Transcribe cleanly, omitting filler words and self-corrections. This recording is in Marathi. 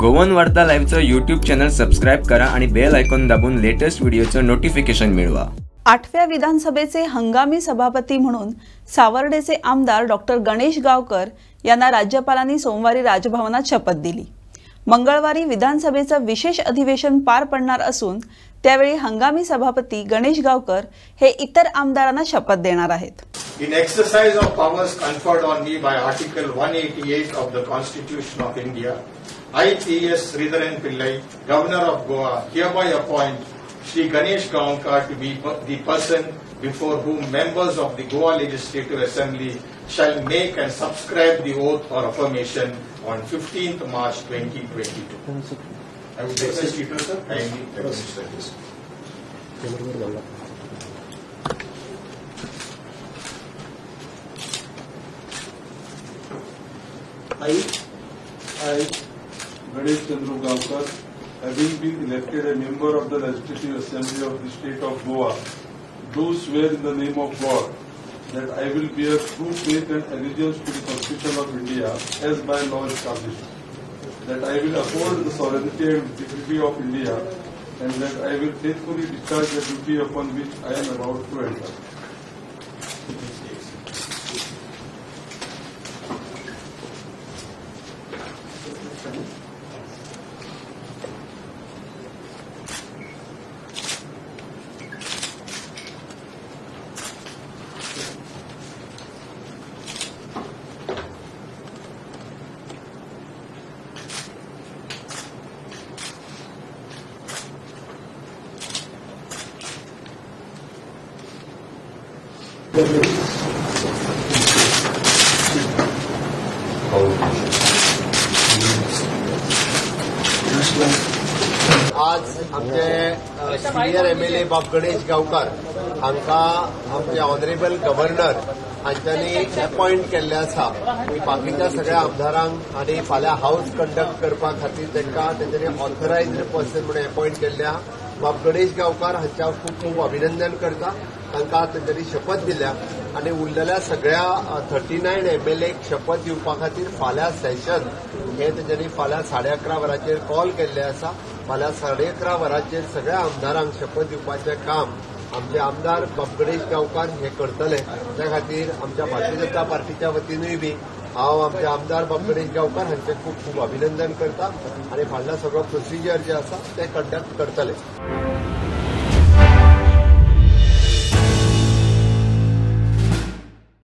गोवन वार्ता लाईव्हचं यूट्यूब चॅनल सबस्क्राइब करा आणि बेल आयकॉन दाबून लेटेस्ट व्हिडिओचं नोटिफिकेशन मिळवा। 8व्या विधानसभेचे हंगामी सभापती म्हणून सावर्डेचे आमदार डॉक्टर गणेश गावकर यांना राज्यपालांनी सोमवारी राजभवनात शपथ दिली। मंगळवारी विधानसभेचं विशेष अधिवेशन पार पडणार असून त्यावेळी हंगामी सभापती गणेश गावकर हे इतर आमदारांना शपथ देणार आहेत। In exercise of powers conferred on me by Article 188 of the Constitution of India, I, T.S. Sridharan Pillai, Governor of Goa, hereby appoint Shri Ganesh Gaonkar to be the person before whom members of the Goa Legislative Assembly shall make and subscribe the oath or affirmation on 15th March 2022. I would request you to, sir, kindly administer this. I, Ganesh Chandru Gaonkar, having been elected a member of the Legislative Assembly of the State of Goa, do swear in the name of God that I will bear true faith and allegiance to the Constitution of India as by law established, that I will uphold the sovereignty and integrity of India, and that I will faithfully discharge the duty upon which I am about to enter. आज आमचे सिनियर एमएलए बाब गणेश गावकर हांका आमचे ऑनरेबल गव्हर्नर हांच्यांनी अपॉइंट केल्ले आसा की बाकीच्या सगळ्या आमदारांक आनी फाल्यां हाऊस कंडक्ट करपा खातीर तांकां तेंच्यांनी ऑथरायज्ड पर्सन म्हणून अपॉइंट केल्ल्या बाब गणेश गावकर हांच्या खूब खूब अभिनंदन करता। तांकां तेंच्यांनी शपथ दिल्या आनी उरलेल्या सगळ्या 39 एमएलएक शपथ दिवपा खातीर फाल्यां सेशन हे तेंच्यांनी फाल्यां 11:30 वरांचेर कॉल केल्ले आसा। फाल्यां 11:30 वरांचेर सगळ्या आमदारांक शपथ दिवपाचें काम आमचे आमदार बाब गणेश गावकर हे करतले। त्या खातीर आमच्या भारतीय जनता पार्टीच्या वतीनूय बी हांव आमचे आमदार बाब गणेश गावकर हांचे खूब खूब अभिनंदन करता आनी फाटला सगळो प्रोसिजर जे आसा ते कंडक्ट करतले।